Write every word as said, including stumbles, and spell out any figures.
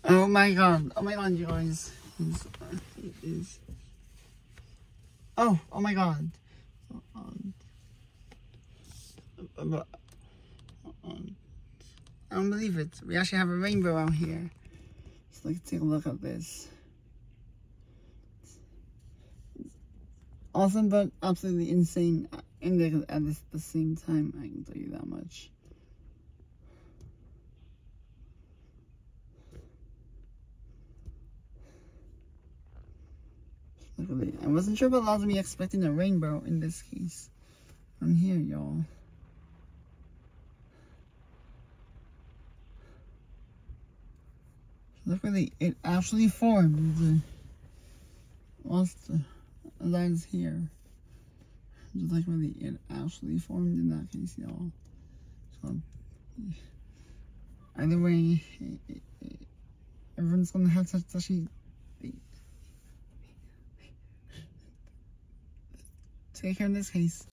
Oh my god. Oh my god, you guys. It's, uh, it is. Oh, oh my god. Um, um, I don't believe it. We actually have a rainbow out here. So let's take a look at this. Awesome, but absolutely insane in there at this, the same time. I can tell you that much. Look at it. I wasn't sure about me expecting a rainbow in this case. I'm here, y'all. Look at it. It actually formed. Whilst the line's here. Just like really, it actually formed in that case, y'all. So, either way, it, it, it, everyone's gonna have to actually take care in this case.